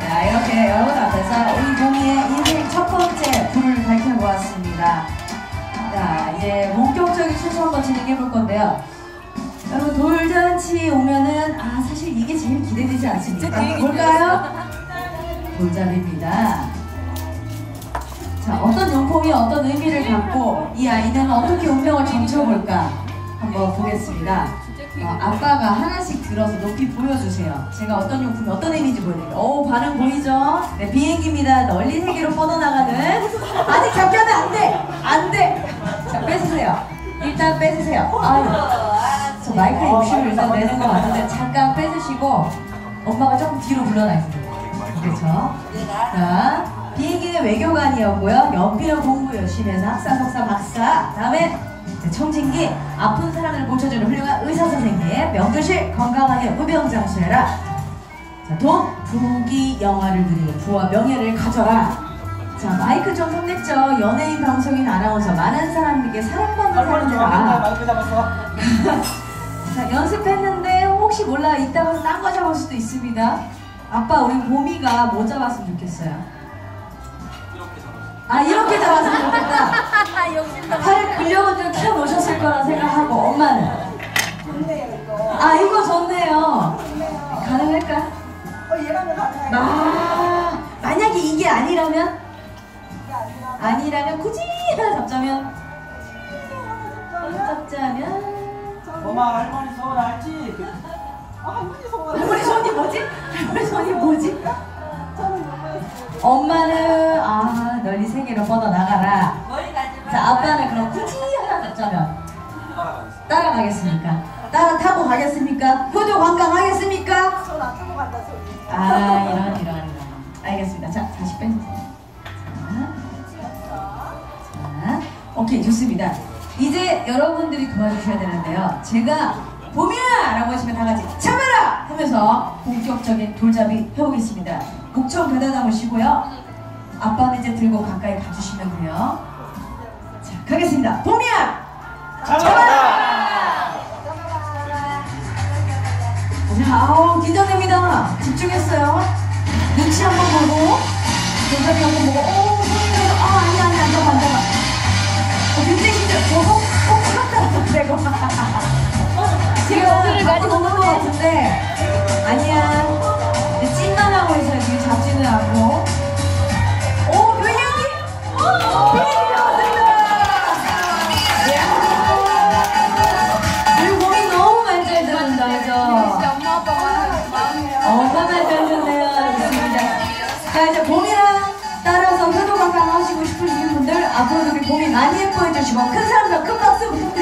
자, 이렇게 여러분 앞에서 우리 봄이의 인생 첫 번째 불을 밝혀보았습니다. 자, 이제 본격적인 순서 한번 진행해 볼 건데요. 여러분, 돌잔치 오면은, 사실 이게 제일 기대되지 않습니까? 볼까요? 돌잡이입니다. 자, 어떤 용품이 어떤 의미를 갖고 이 아이는 어떻게 운명을 점쳐볼까 한번 보겠습니다. 아빠가 하나씩 들어서 높이 보여주세요. 제가 어떤 용품이 어떤 의미인지 보여드릴게요. 오, 반응 보이죠? 네, 비행기입니다. 널리 세계로 뻗어나가는. 아직 잡게 하면 안 돼! 안 돼! 자, 뺏으세요. 일단 뺏으세요. 저 마이크에 욕심을 일단 내는 것 같은데 잠깐 뺏으시고 엄마가 조금 뒤로 물러나 있습니다. 그렇죠? 자, 비행기는 외교관이었고요. 연필은 공부 열심히 해서 학사, 석사, 박사. 다음에 청진기, 아픈 사람을 고쳐주는 훌륭한 의사선생님. 명조실, 건강하게 우병장수해라. 자, 돈, 부귀 영화를 누리고 부와 명예를 가져라. 자, 마이크 좀 혼냈죠. 연예인, 방송인, 아나운서 많은 사람들에게 사랑받는 사람들아. 마이크 잡았어. 자, 연습했는데 혹시 몰라 이따가 딴 거 잡을 수도 있습니다. 아빠, 우리 봄이가 뭐 잡았으면 좋겠어요? 이렇게 잡았으면 좋겠다. 팔을 근력을 키워놓으셨을 거라 생각하고. 엄마는? 이거 좋네요. 가능할까? 얘라면 가능해. 만약에 이게 아니라면? 굳이 하나 잡자면? 엄마, 할머니 소원 알지? 할머니 소원. 할머니 손이 뭐지? 할머니 손이 뭐지? 엄마는 널리 세계로 뻗어나가라. 자, 아빠는 그럼 굳이 하나 잡자면 따라가겠습니까? 따라 타고 가겠습니까? 효도 관광 하겠습니까? 손 안 뜨고 간다 소리. 이런. 알겠습니다. 자, 다시 빼주세요. 자, 오케이, 좋습니다. 이제 여러분들이 도와주셔야 되는데요. 제가 봄이야! 라고 하시면 다 같이 잡아라! 하면서 본격적인 돌잡이 해보겠습니다. 목청 가다 담으시고요. 아빠는 이제 들고 가까이 가주시면 돼요. 자, 가겠습니다. 봄이야! 잡아라! 자, 긴장됩니다. 집중했어요. 눈치 한번 보고, 돌잡이 한번 보고, 손님들, 아니야, 잠깐만. 굉장히 힘들어. 꼭 참다, 내가. 제가 오늘 많이 먹는 것 같은데, 아니야. 찐만 하고 있어요. 지금 잡지는 않고. 비행기! 비행기 잡았습니다! 그리고 몸이 너무 잘 들어온다, 그죠? 엄마 아빠가 마음이에요. 엄마만 잘 듣네요. 좋습니다. 자, 이제 봄이랑 따라서 효도 관광 하시고 싶으신 분들, 앞으로도 우리 봄이 많이 예뻐해 주시고, 큰 사람들 큰 박수 부탁드립니다.